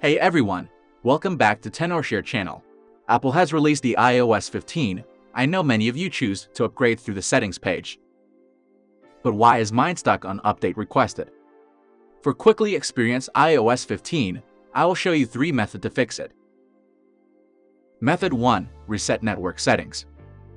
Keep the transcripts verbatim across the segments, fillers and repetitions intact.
Hey everyone, welcome back to Tenorshare channel. Apple has released the i O S fifteen. I know many of you choose to upgrade through the settings page. But why is mine stuck on update requested? For quickly experience i O S fifteen, I will show you three methods to fix it. Method one. Reset network settings.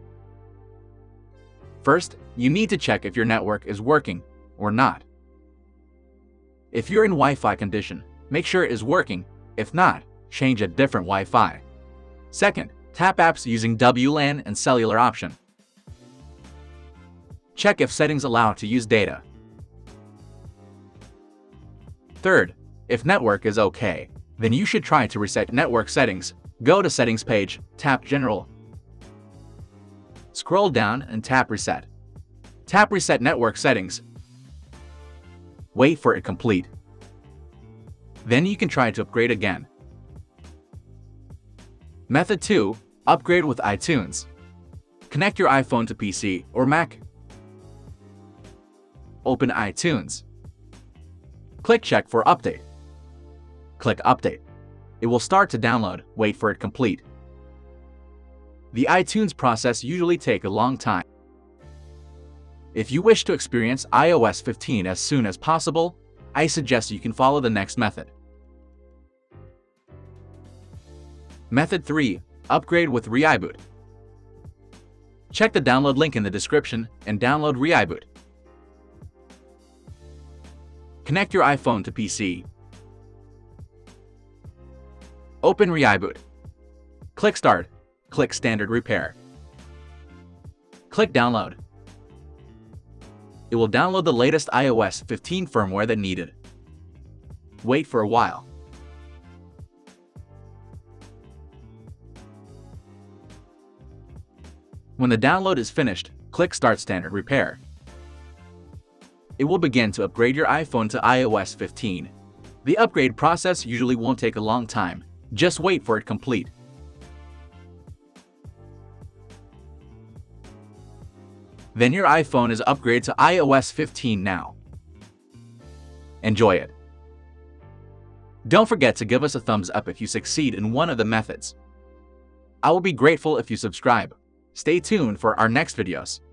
First, you need to check if your network is working or not. If you're in Wi-Fi condition, make sure it is working. If not, change a different Wi-Fi. Second, tap apps using W LAN and cellular option. Check if settings allow to use data. Third, if network is okay, then you should try to reset network settings. Go to settings page, tap general. Scroll down and tap reset. Tap reset network settings. Wait for it complete. Then you can try to upgrade again. Method two. Upgrade with iTunes. Connect your iPhone to P C or Mac. Open iTunes. Click Check for update. Click Update. It will start to download. Wait for it complete. The iTunes process usually takes a long time. If you wish to experience i O S fifteen as soon as possible, I suggest you can follow the next method. Method three. Upgrade with ReiBoot. Check the download link in the description and download ReiBoot. Connect your iPhone to P C. Open ReiBoot. Click Start. Click Standard Repair. Click Download. It will download the latest i O S fifteen firmware that needed. Wait for a while. When the download is finished, click Start Standard Repair. It will begin to upgrade your iPhone to i O S fifteen. The upgrade process usually won't take a long time. Just wait for it complete. Then your iPhone is upgraded to i O S fifteen now. Enjoy it. Don't forget to give us a thumbs up if you succeed in one of the methods. I will be grateful if you subscribe. Stay tuned for our next videos.